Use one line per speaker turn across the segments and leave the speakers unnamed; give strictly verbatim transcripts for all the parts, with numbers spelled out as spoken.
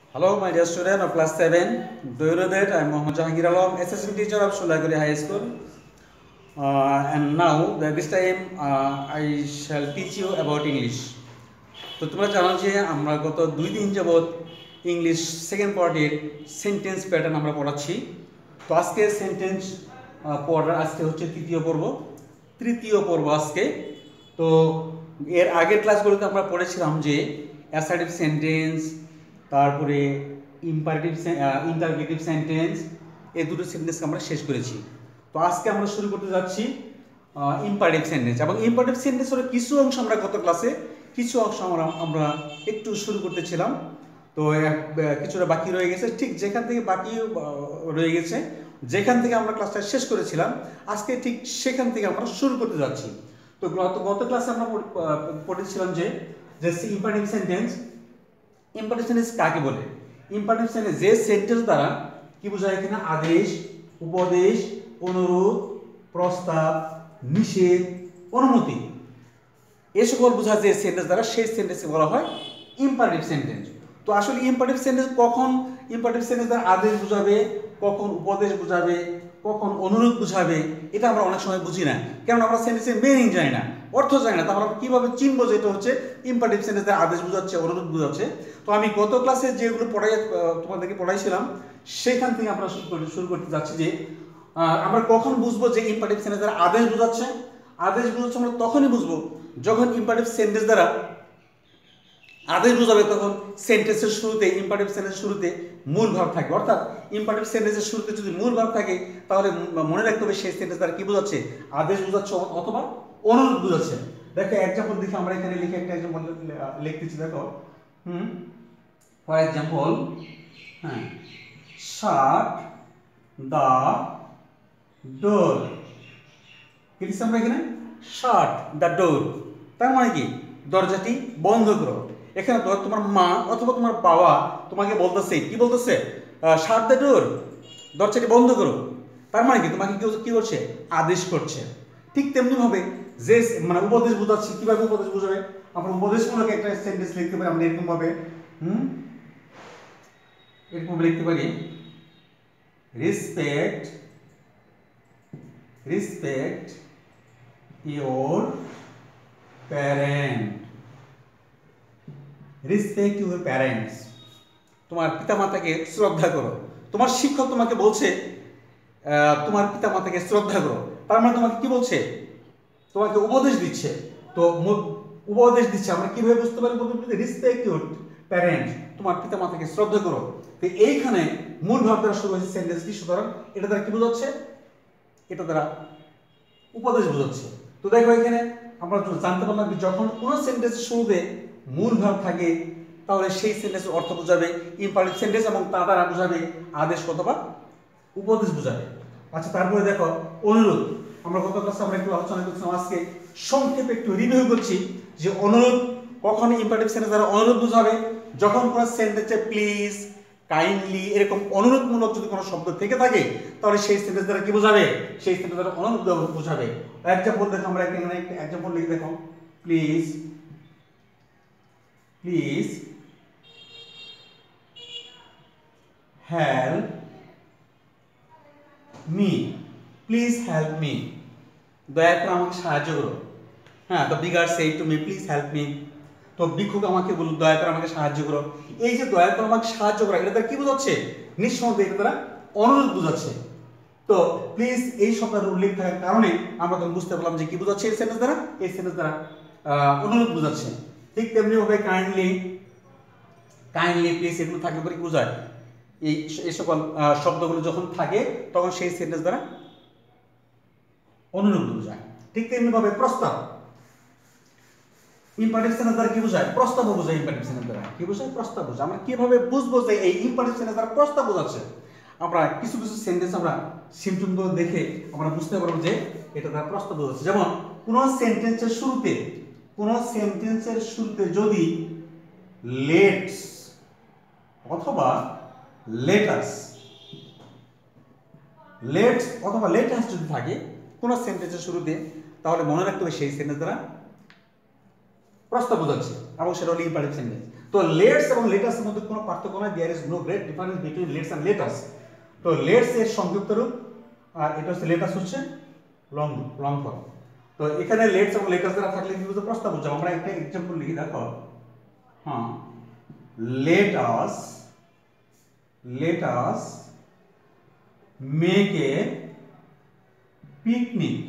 Hello, my dear student of class seven. Do you know that I am Mohammad Jahangir Alam, assistant teacher of Sulaguri High School. Uh, and now, this time, uh, I shall teach you about English. তো তোমরা জানো যে আমরা গত দুই দিন যাবত English second পার্টের সেন্টেন্স প্যাটার্ন আমরা পড়াচ্ছি। তো আজকে সেন্টেন্স পড়ার আজকে হচ্ছে তৃতীয় পর্ব তৃতীয় পর্ব আজকে। তো এর আগের ক্লাসগুলোতে আমরা পড়েছিলাম যে অ্যাসার্টিভ সেন্টেন্স, তারপরে ইম্পারেটিভ ইন্টারগেটিভ সেন্টেন্স, এই দুটো সেন্টেন্স আমরা শেষ করেছি। তো আজকে আমরা শুরু করতে যাচ্ছি ইম্পারেটিভ সেন্টেন্স, এবং ইম্পারেটিভ সেন্টেন্সের কিছু অংশ আমরা গত ক্লাসে কিছু অংশ আমরা আমরা একটু শুরু করতেছিলাম। তো কিছুটা বাকি রয়ে গেছে, ঠিক যেখান থেকে বাকি রয়ে গেছে, যেখান থেকে আমরা ক্লাসটা শেষ করেছিলাম, আজকে ঠিক সেখান থেকে আমরা শুরু করতে যাচ্ছি। তো গত গত ক্লাসে আমরা পড়েছিলাম যে যে ইম্পারেটিভ সেন্টেন্স ইম্পারেটিভ সেন্টেন্স কাকে বলে। ইম্পারেটিভ সেন্টেন্স যে সেন্টেন্স দ্বারা কি বোঝায়, এখানে আদেশ, উপদেশ, অনুরোধ, প্রস্তাব, নিষেধ, অনুমতি, এ সকল বোঝা যে সেন্টেন্স দ্বারা সেই সেন্টেন্সকে বলা হয় ইম্পারেটিভ সেন্টেন্স। তো আসলে ইম্পারেটিভ সেন্টেন্স কখন ইম্পারেটিভ সেন্টেন্স দ্বারা আদেশ বোঝাবে, কখন উপদেশ বোঝাবে, কখন অনুরোধ বোঝাবে, এটা আমরা অনেক সময় বুঝি না, কারণ আমরা সেন্টেন্সের মিনিং জানি না, অর্থ জানি না। তাহলে আমরা কীভাবে চিনবো যে এটা হচ্ছে ইম্পারেটিভ সেন্টেন্স দ্বারা আদেশ বোঝাচ্ছে, অনুরোধ বোঝাচ্ছে। তো আমি গত ক্লাসে যেগুলো পড়াই তোমাদেরকে পড়াইছিলাম সেখান থেকে আমরা শুরু করতে শুরু করতে যাচ্ছি যে আমরা কখন বুঝবো যে ইম্পারেটিভ সেন্টেন্স দ্বারা আদেশ বোঝাচ্ছে। আদেশ বোঝাচ্ছে আমরা তখনই বুঝবো যখন ইম্পারেটিভ সেন্টেন্স দ্বারা আদেশ বোঝাবে, তখন সেন্টেন্সের শুরুতে ইম্পারেটিভ সেন্টেন্সের শুরুতে মূল ভাব থাকে। অর্থাৎ ইম্পারেটিভ সেন্টেন্সের শুরুতে যদি মূল ভাব থাকে, তাহলে মনে রাখতে হবে সেই সেন্টেন্স দ্বারা কি বোঝাচ্ছে, আদেশ বোঝাচ্ছে অথবা অনুরোধ বোঝাচ্ছে। দেখো এক্সাম্পল দেখি, আমরা এখানে লিখে একটা এক্সাম্পল লিখতেছি। দেখো হুম ফর এক্সাম্পল, হ্যাঁ, শাট দ্য ডোর। কি লিখছি আমরা এখানে, শাট দ্য ডোর, তার মানে কি দরজাটি বন্ধ করো। এখানে তোমার মা অথবা তোমার বাবা তোমাকে বলতেছে, কি বলতেছে, শাট দ্য ডোর, দরজাটি বন্ধ করো। তার মানে কি তোমাকে কি করছে, আদেশ করছে। ঠিক তেমনি ভাবে যে মানে উপদেশ বোঝাচ্ছে, কিভাবে উপদেশ বোঝাবে, আমরা উপদেশমূলক একটা সেন্টেন্স লিখতে পারি আমরা এরকম ভাবে, হুম এরকম লিখতে পারি, respect respect your parent, respect your parents, তোমার পিতামাতাকে শ্রদ্ধা করো। তোমার শিক্ষক তোমাকে বলছে তোমার পিতামাতাকে শ্রদ্ধা করো, তার মানে তোমাকে কি বলছে, তোমাকে উপদেশ দিচ্ছে। তো উপদেশ দিচ্ছে আমরা কিভাবে বুঝতে পারি, রেসপেক্ট ইউর প্যারেন্টস, তোমার পিতামাতাকে শ্রদ্ধা করো। তো এইখানে মূল ভাব দ্বারা শুরু হয়েছে সেন্টেন্সটি, সুতরাং এটা দ্বারা কি বোঝাচ্ছে, এটা দ্বারা উপদেশ বোঝাচ্ছে। তো দেখো এখানে আমরা জানতে পারলাম যে যখন কোনো সেন্টেন্সের শুরুতে মূল ভাব থাকে, তাহলে সেই সেন্টেন্সের অর্থ বোঝাবে ইম্পারেটিভ সেন্টেন্স, এবং তা দ্বারা বোঝাবে আদেশ অথবা উপদেশ বোঝাবে। আচ্ছা, তারপরে দেখো অনুরোধ। আমরা গত ক্লাসে আমরা একটু আলোচনা করছিলাম, আজকে সংক্ষেপে একটু রিভিউ করছি যে অনুরোধ কখন ইম্পারেটিভ সেন্টেন্স দ্বারা অনুরোধ বোঝাবে, যখন কোনো সেন্টেন্সে প্লিজ, কাইন্ডলি এরকম অনুরোধমূলক যদি কোনো শব্দ থেকে থাকে, তাহলে সেই সেন্টেন্স দ্বারা কি বোঝাবে, সেই সেন্টেন্স দ্বারা অনুরোধ বোঝাবে। এক্সাম্পল দেখো, আমরা এখানে একটা এক্সাম্পল লিখে দেখো, please please help me, please help me, দয়া করে আমাকে সাহায্য করো। হ্যাঁ, the beggar said to me please help me, তো ভিক্ষুক আমাকে বলল দয়া করে আমাকে সাহায্য করো। এই যে দয়া করে আমাকে সাহায্য করা, এটা দ্বারা কি বোঝাচ্ছে, নিঃসন্দেহে এটা দ্বারা অনুরোধ বোঝাচ্ছে। তো প্লিজ এই শব্দের উল্লেখ থাকার কারণে আমরা তখন বুঝতে পারলাম যে কি বোঝাচ্ছে এই সেন্টেন্স দ্বারা, এই সেন্টেন্স দ্বারা অনুরোধ বোঝাচ্ছে। ঠিক তেমনি ভাবে কাইন্ডলি কাইন্ডলি প্লিজ এগুলো থাকলে পরে কি বোঝায়, এই এই সকল শব্দগুলো যখন থাকে তখন সেই সেন্টেন্স দ্বারা অনুরোধ বোঝায়। ঠিক তেমনি ভাবে প্রস্তাব, ইম্পারেটিভ সেন্টেন্স দ্বারা কি বোঝায়, প্রস্তাব বোঝায়। ইম্পারেটিভ সেন্টেন্স দ্বারা কি বোঝায়, প্রস্তাব বোঝায়। আমরা কিভাবে বুঝবো যে এই ইম্পারেটিভ সেন্টেন্স দ্বারা প্রস্তাব বোঝাচ্ছে, আমরা কিছু কিছু সেন্টেন্স আমরা সিম্পটমগুলো দেখে আমরা বুঝতে পারবো যে এটা দ্বারা প্রস্তাব বোঝাচ্ছে। যেমন কোনো সেন্টেন্সের শুরুতে কোনো সেন্টেন্সের শুরুতে যদি লেটস অথবা লেটাস লেটস অথবা লেটাস যদি থাকে কোনো সেন্টেন্সের শুরুতে, তাহলে মনে রাখতে হবে সেই সেন্টেন্স দ্বারা প্রস্তাব বোঝাচ্ছে, এবং সেটা হলো ইম্পারেটিভ সেন্টেন্স।
তো লেটস এবং লেটাসের মধ্যে কোনো পার্থক্য নাই, there is no great difference between let's and let us. তো লেটস এর সংযুক্ত রূপ আর এটা হচ্ছে লেটাস হচ্ছে লং লং ফর্ম। তো এখানে লেটস এবং লেটাস দ্বারা থাকলে কি বুঝতে প্রস্তাব বুঝাবো। আমরা একটা एग्जांपल লিখি দেখো। হ্যাঁ, let us let us make a picnic,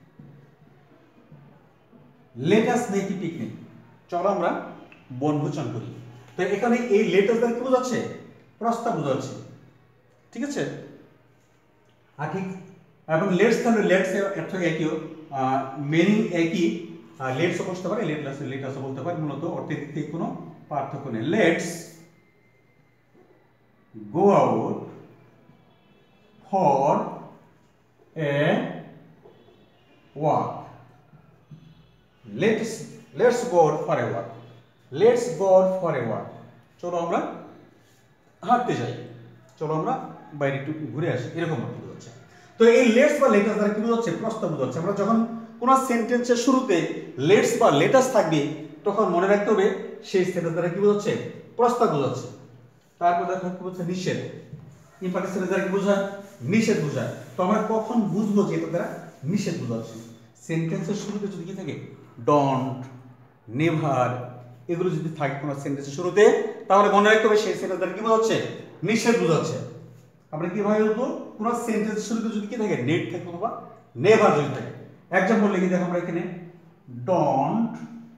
let us make a picnic, চলো আমরা বনভোজন করি। তো এখানে এই let us দ্বারা কি বোঝাচ্ছে, প্রস্তাব বোঝাচ্ছে, ঠিক আছে। আর ঠিক এবং লেটস তাহলে লেটস এর অর্থ একই, মিনিং একই, লেটস বলতে পারে, লেটস লেটাস বলতে পারে, মূলত অর্থের দিক থেকে কোনো পার্থক্য নেই। Let's go out for a walk, let's let's go out for a walk, let's go out for a walk, চলো আমরা হাঁটতে যাই, চলো আমরা বাইরে একটু ঘুরে আসি, এরকম অর্থ বোঝাচ্ছে। তো এই লেটস বা লেটাস দ্বারা কি বোঝাচ্ছে, প্রস্তাব বোঝাচ্ছে। আমরা যখন কোন সেন্টেন্সের শুরুতে লেটস বা লেটাস থাকবে তখন মনে রাখতে হবে সেই সেন্টেন্স দ্বারা কি বোঝাচ্ছে, প্রস্তাব বোঝাচ্ছে। তারপর দেখো কি বলছে, নিষেধ। ইম্পারেটিভ সেন্টেন্স দ্বারা কি বোঝায়, নিষেধ বোঝায়। তো আমরা কখন বুঝবো যে এটা দ্বারা নিষেধ বোঝাচ্ছে, সেন্টেন্সের শুরুতে যদি কি থাকে ডোন্ট, নেভার, এগুলো যদি থাকে কোন সেন্টেন্সের শুরুতে, তাহলে মনে রাখতে হবে সেই সেন্টেন্স দ্বারা কি বোঝাচ্ছে, নিষেধ বোঝাচ্ছে। আমরা কিভাবে বলবো, কোন সেন্টেন্সের শুরুতে যদি কি থাকে, নেট থাকে অথবা নেভার যদি থাকে। एग्जांपल লিখি দেখো আমরা এখানে, don't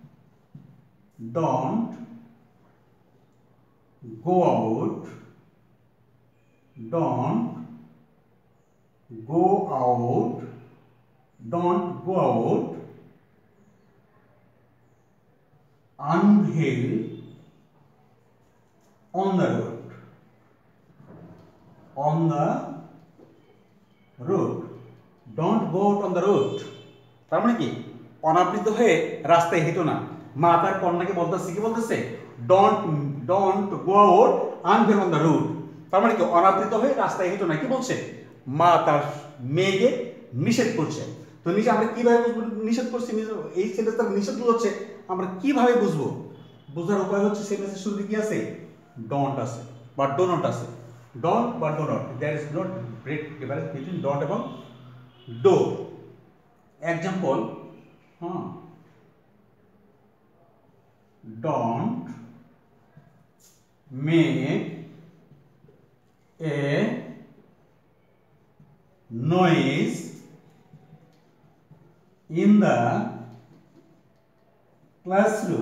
don't go out, don't go out, don't go out unveil on the road, on the road, don't go out on the road। তার মানে কি, অনাবৃত হয়ে রাস্তায় হেঁটো না। মা তার কন্যাকে বলতেছে, কি বলতেছে, don't don't go out unveil on the road. তার মানে কি, অনাবৃত হয়ে রাস্তায় হেঁটো না, কি বলছে, মা তার মেয়েকে নিষেধ করছে। তো নিষেধ আমরা কিভাবে বুঝবো নিষেধ করছে, এই সেন্টেন্সটা নিষেধ বোঝাচ্ছে, আমরা কিভাবে বুঝবো, বোঝার উপায় হচ্ছে সেন্টেন্সের শুরুতে কি আছে, ডোন্ট আছে বা ডো নট আছে। ডোন্ট বা do not, there is not great difference between don't এবং ডো। एग्जांपल, हाँ, don't make a noise in the classroom,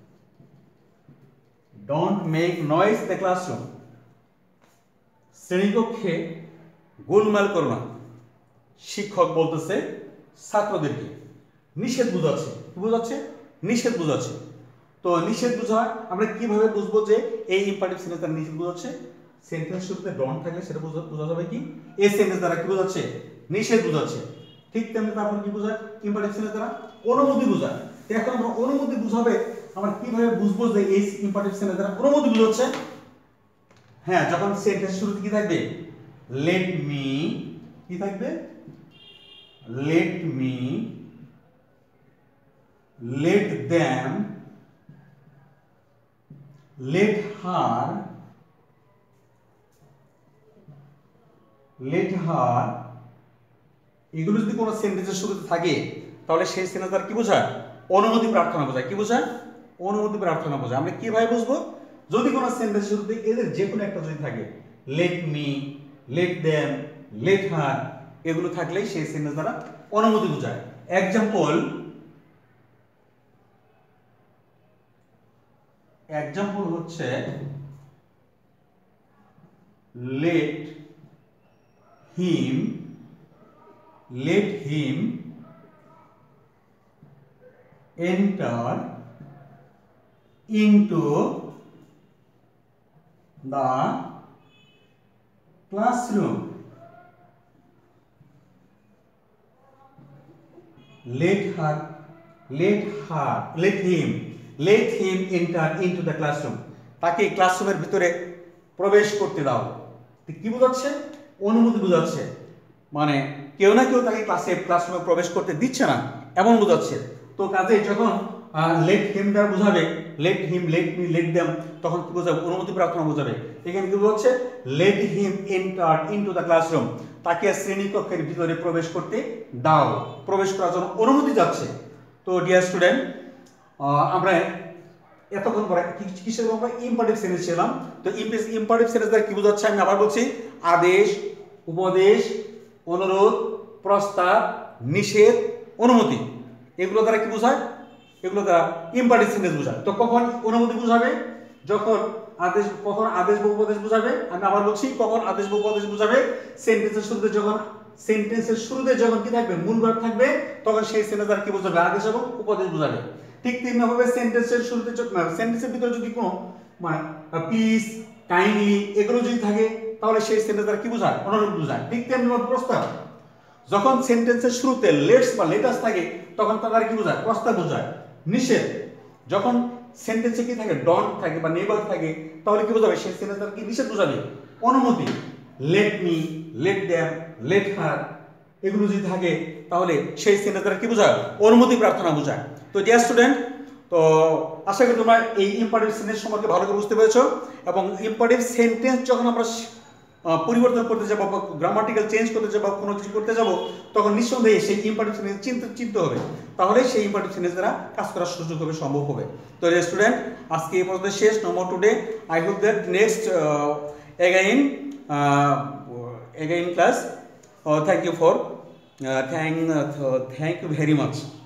don't make noise in the classroom, শ্রেণীকক্ষে গোলমাল করো না, শিক্ষক বলতেছে ছাত্রদেরকে, নিষেধ বোঝাচ্ছে, কি বোঝাচ্ছে, নিষেধ বোঝাচ্ছে। তো নিষেধ বোঝা আমরা কিভাবে বুঝবো যে এই ইম্পারেটিভ সেন্টেন্স দ্বারা নিষেধ বোঝাচ্ছে, সেন্টেন্স শুরুতে ডোন্ট থাকলে সেটা বোঝা যাবে কি, এই সেন্টেন্স দ্বারা কি বোঝাচ্ছে, নিষেধ বোঝাচ্ছে। ঠিক তেমনি তারপর কি বোঝায়, ইম্পারেটিভ সেন্টেন্স দ্বারা অনুমতি বোঝায়। তো এখন আমরা অনুমতি বুঝাবে, আমরা কিভাবে বুঝবো যে এই ইম্পারেটিভ সেন্টেন্স দ্বারা অনুমতি বোঝাচ্ছে। হ্যাঁ, যখন সেন্টেন্স শুরুতে কি থাকবে, লেট মি, কি থাকবে, let me, let them, let her, let her, এগুলো যদি কোনো সেন্টেন্সের শুরুতে থাকে তাহলে সেই সেন্টেন্স দ্বারা কি বোঝায়, অনুমতি প্রার্থনা বোঝায়। কি বোঝায়, অনুমতি প্রার্থনা বোঝায়। আমরা কিভাবে বুঝবো, যদি কোনো সেন্টেন্স শুরুতে এদের যে কোনো একটা যদি থাকে, let me, let them, let her, এগুলো থাকলেই সেই সেন্টেন্স দ্বারা অনুমতি বোঝায়। एग्जांपल, एग्जांपल হচ্ছে let him, let him enter into the classroom, let her, let her, let him, let him enter into the classroom, তাকে ক্লাসরুমের ভিতরে প্রবেশ করতে দাও। কি বোঝাচ্ছে, অনুমতি বোঝাচ্ছে, মানে কেউ না কেউ তাকে ক্লাসে ক্লাসরুমে প্রবেশ করতে দিচ্ছে না এমন বোঝাচ্ছে। তো কাজে যখন লেট হিম দ্বারা বোঝাবে let him let me let them, তখন কি বোঝাবে অনুমতি প্রার্থনা বোঝাবে। এখানে কি বলছে let him enter into the classroom, তাকে শ্রেণীকক্ষের ভিতরে প্রবেশ করতে দাও, প্রবেশ করার জন্য অনুমতি যাচ্ছে। তো ডিয়ার স্টুডেন্ট, আমরা এতক্ষণ পরে কিসের আমরা ইম্পারেটিভ সেন্টেন্স ছিলাম। তো ইম্পারেটিভ সেন্টেন্স দ্বারা কি বোঝাচ্ছে আমি আবার বলছি, আদেশ, উপদেশ, অনুরোধ, প্রস্তাব, নিষেধ, অনুমতি, এগুলো দ্বারা কি বোঝায়, এগুলো দ্বারা ইম্পারেটিভ সেন্টেন্স বোঝায়। তো কখন অনুমতি বোঝাবে, যখন আদেশ, কখন আদেশ বা উপদেশ বোঝাবে, আমি আবার বলছি কখন আদেশ বা উপদেশ বোঝাবে, সেন্টেন্সের শুরুতে যখন সেন্টেন্সের শুরুতে যখন কি থাকবে মূল ভার্ব থাকবে, তখন সেই সেন্টেন্স দ্বারা কি বোঝাবে আদেশ এবং উপদেশ বোঝাবে। ঠিক তেমনি ভাবে সেন্টেন্সের শুরুতে সেন্টেন্সের ভিতরে যদি কোনো মানে প্লিজ, কাইন্ডলি এগুলো যদি থাকে, তাহলে সেই সেন্টেন্স দ্বারা কি বোঝায় অনুরোধ বোঝায়। ঠিক তেমনি ভাবে প্রস্তাব, যখন সেন্টেন্সের শুরুতে লেটস বা লেটাস থাকে, তখন তার কি বোঝায় প্রস্তাব বোঝায়। নিষেধ, যখন সেন্টেন্সে কি থাকে ডন্ট থাকে বা নেভার থাকে, তাহলে কি বোঝাবে সেই সেন্টেন্স দ্বারা কি নিষেধ বোঝাবে। অনুমতি, let me, let them, let her, এগুলো যদি থাকে তাহলে সেই সেন্টেন্স দ্বারা কি বোঝায় অনুমতি প্রার্থনা বোঝায়। তো ডিয়ার স্টুডেন্ট, তো আশা করি তোমরা এই ইম্পারেটিভ সেন্টেন্স সম্পর্কে ভালো করে বুঝতে পেরেছো। এবং ইম্পারেটিভ সেন্টেন্স যখন আমরা পরিবর্তন করতে যাবো বা গ্রামাটিক্যাল চেঞ্জ করতে যাবো, কোনো কিছু করতে যাবো, তখন নিঃসন্দেহে সেই ইম্পারেটিভ সেন্টেন্স চিন্তা চিনতে হবে, তাহলে সেই ইম্পারেটিভ সেন্টেন্স দ্বারা কাজ করার সুযোগ হবে, সম্ভব হবে। তো স্টুডেন্ট, আজকে এই পর্যন্ত শেষ। No more today. I hope that next again again class. Thank you for thank thank you very much.